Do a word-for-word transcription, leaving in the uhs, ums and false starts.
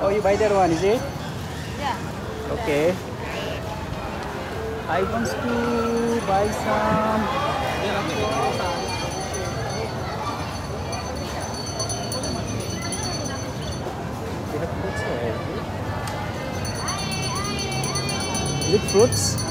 Oh, you buy that one, is it? Yeah. Okay. I want to buy some. They have fruits here. Is it fruits?